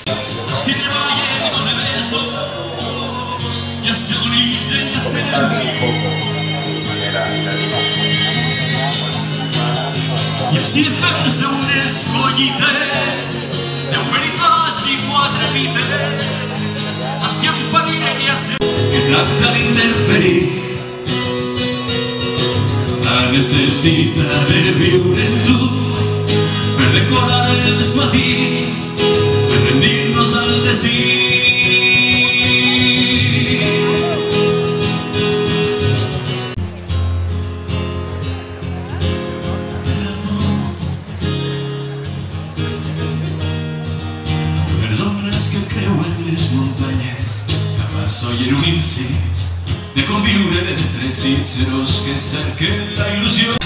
Si te va yendo de besos, ya se olviden de ser Comentarle un poco de manera creativa. i així fem-se unes collites de veritats i quatre mites, així emparinem i així que tracta d'interferir. La necessita de viure en tu per decorar els matins, per rendir-nos al desig. Que creuen les muntanyes, capaç soy en un incís de conviure entre xitxeros que cerquen la il·lusió.